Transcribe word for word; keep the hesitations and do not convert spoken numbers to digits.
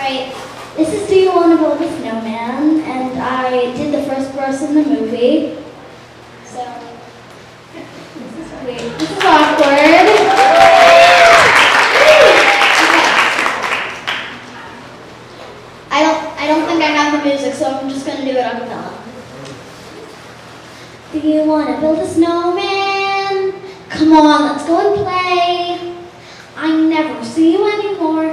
Alright, this is Do You Want to Build a Snowman? And I did the first verse in the movie. So, this is weird. This is awkward. I don't, I don't think I have the music, so I'm just going to do it a cappella. Do you want to build a snowman? Come on, let's go and play. I never see you anymore.